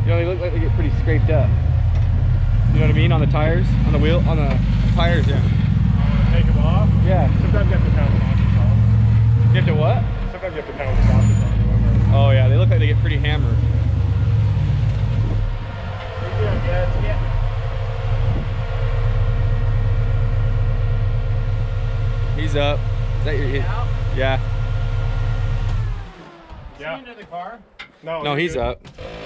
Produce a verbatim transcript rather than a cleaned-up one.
You know, they look like they get pretty scraped up. You know what I mean? On the tires, on the wheel, on the tires, yeah. Take them off? Yeah. Sometimes you have to pound them off yourself. You have to what? Sometimes you have to pound the sockets on them. Oh yeah, they look like they get pretty hammered. He's up. Is that your hit? Yeah. Yeah. Is he into the car? No, No, he's good. up.